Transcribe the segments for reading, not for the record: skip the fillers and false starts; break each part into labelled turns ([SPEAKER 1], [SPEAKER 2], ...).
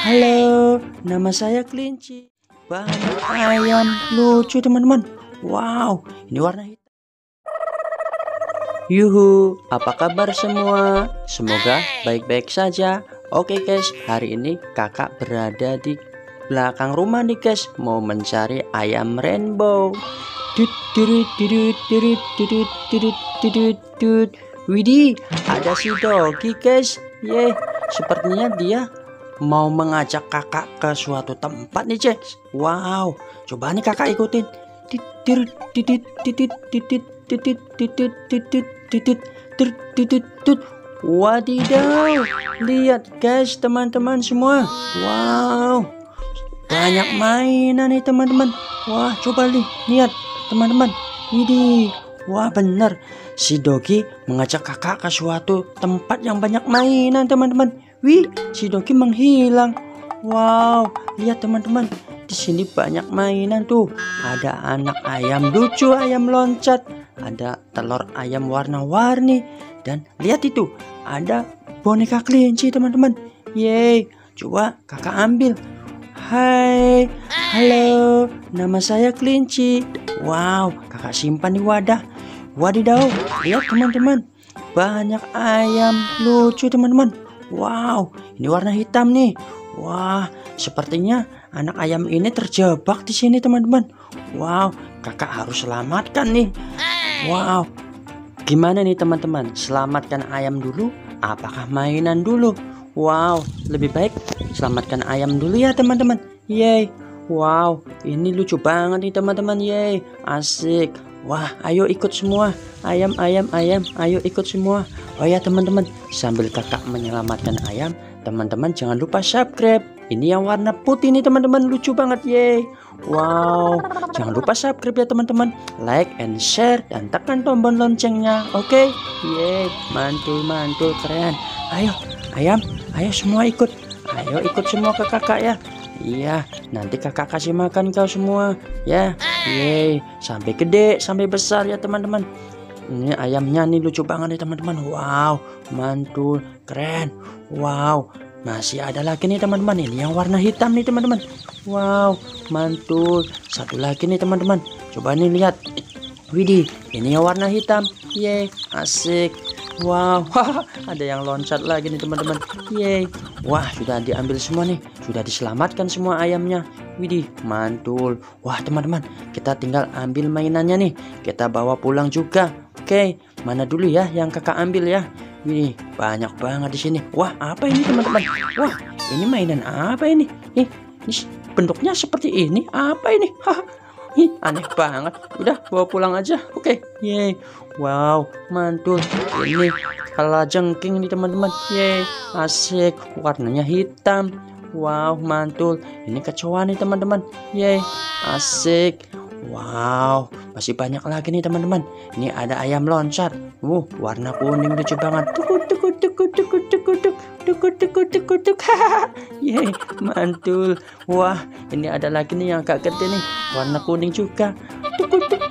[SPEAKER 1] Halo, nama saya Kelinci. Banyak ayam lucu teman-teman. Wow, ini warna hitam. Yuhu, apa kabar semua? Semoga baik-baik saja. Oke guys, hari ini kakak berada di belakang rumah nih guys, mau mencari ayam rainbow. Widih, ada si Dogi guys. Sepertinya dia mau mengajak kakak ke suatu tempat nih guys. Wow, coba nih kakak ikutin. Wadidaw, lihat guys teman-teman semua. Wow, banyak mainan nih teman-teman. Wah, coba lihat teman-teman. Ini, wah bener, si Dogi mengajak kakak ke suatu tempat yang banyak mainan teman-teman. Wih, si Dogi menghilang. Wow, lihat teman-teman, di sini banyak mainan tuh. Ada anak ayam lucu, ayam loncat, ada telur ayam warna-warni, dan lihat itu, ada boneka kelinci teman-teman. Yeay, coba kakak ambil. Hai, halo, nama saya Kelinci. Wow, kakak simpan di wadah. Wadidaw, lihat teman-teman, banyak ayam lucu teman-teman. Wow, ini warna hitam nih. Wah, sepertinya anak ayam ini terjebak di sini teman-teman. Wow, kakak harus selamatkan nih. Wow, gimana nih teman-teman? Selamatkan ayam dulu? Apakah mainan dulu? Wow, lebih baik selamatkan ayam dulu ya teman-teman. Yeay. Wow, ini lucu banget nih teman-teman. Yeay, asik. Wah, ayo ikut semua. Ayam, ayo ikut semua. Oh ya teman-teman, sambil kakak menyelamatkan ayam, teman-teman jangan lupa subscribe. Ini yang warna putih nih teman-teman, lucu banget. Yeay. Wow, jangan lupa subscribe ya teman-teman. Like and share dan tekan tombol loncengnya. Oke. Yeay, mantul keren. Ayo ayam, ayo semua ikut. Ayo ikut semua ke kakak ya. Iya, nanti kakak kasih makan kau semua ya. Yeay, sampai gede, sampai besar ya teman-teman. Ini ayamnya nih lucu banget nih teman-teman. Wow, mantul, keren. Wow, masih ada lagi nih teman-teman. Ini yang warna hitam nih teman-teman. Wow, mantul. Satu lagi nih teman-teman. Coba nih lihat. Widih, ini yang warna hitam. Yeay, asik. Wow, ada yang loncat lagi nih teman-teman. Yeay. Wah, sudah diambil semua nih. Sudah diselamatkan semua ayamnya. Widih, mantul. Wah, teman-teman, kita tinggal ambil mainannya nih. Kita bawa pulang juga. Oke, mana dulu ya yang kakak ambil ya. Widih, banyak banget di sini. Wah, apa ini teman-teman? Wah, ini mainan apa ini? Ini bentuknya seperti ini. Apa ini? Ih, aneh banget. Udah, bawa pulang aja. Oke. Yeay. Wow, mantul. Ini kalajengking nih teman-teman. Yeay, asik. Warnanya hitam. Wow, mantul. Ini kecoa nih teman-teman. Yeay, asik. Wow, masih banyak lagi nih teman-teman. Ini ada ayam loncat. Warna kuning lucu banget. Tuk. Yeay, mantul. Wah, ini ada lagi nih yang agak gede nih, warna kuning juga. Tuk.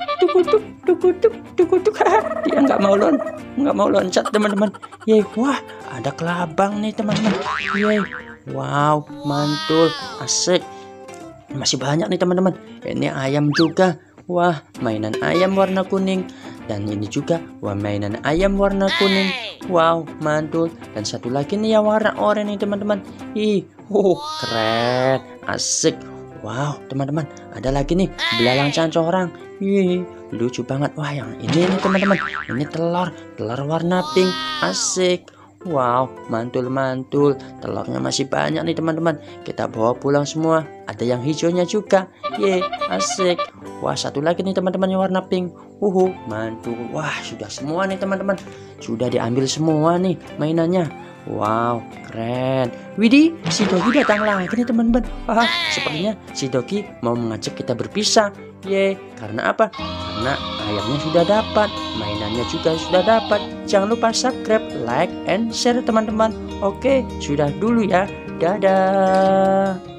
[SPEAKER 1] Dia nggak mau loncat teman-teman. Yeay, wah, ada kelabang nih teman-teman. Yeay, wow, mantul, asik. Masih banyak nih teman-teman. Ini ayam juga. Wah, mainan ayam warna kuning. Dan ini juga, wah, mainan ayam warna kuning. Wow, mantul. Dan satu lagi nih yang warna oranye nih teman-teman. Keren, asik. Wow, teman-teman, ada lagi nih belalang cancorang. Lucu banget. Wah, yang ini nih teman-teman. Ini telur warna pink, asik. Wow, mantul. Telurnya masih banyak nih teman-teman. Kita bawa pulang semua. Ada yang hijaunya juga. Yeay, asik. Wah, satu lagi nih teman-teman yang warna pink. Mantul. Wah, sudah semua nih teman-teman. Sudah diambil semua nih mainannya. Wow, keren. Widih, si Dogi datang lagi nih teman-teman. Wah, sepertinya si Dogi mau mengajak kita berpisah. Yeay, karena apa? Karena ayamnya sudah dapat, mainannya juga sudah dapat. Jangan lupa subscribe, like, and share teman-teman. Oke, sudah dulu ya. Dadah.